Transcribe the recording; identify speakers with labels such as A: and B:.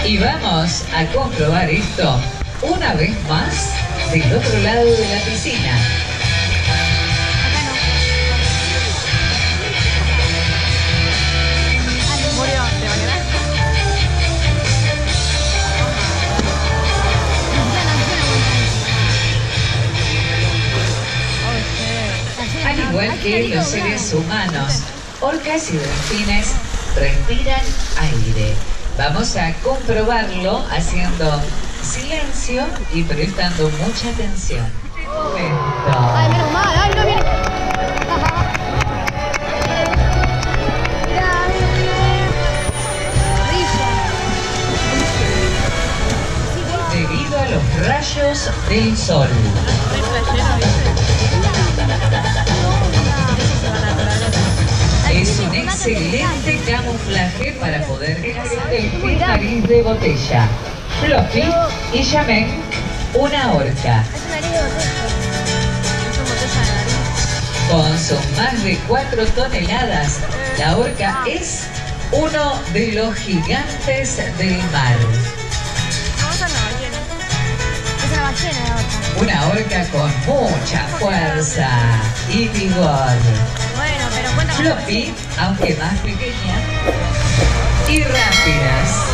A: Y vamos a comprobar esto una vez más del otro lado de la piscina. Al igual que los seres humanos, orcas y delfines respiran aire. Vamos a comprobarlo haciendo silencio y prestando mucha atención.
B: Ay, menos mal, ay, no viene.
A: Debido a los rayos del sol. Es un excelente camuflaje para poder el nariz de botella. Fluffy y Yamen, una orca. Con sus más de 4 toneladas, la orca es uno de los gigantes del mar. Una orca con mucha fuerza y vigor. Fluffy, aunque más pequeña, y rápidas.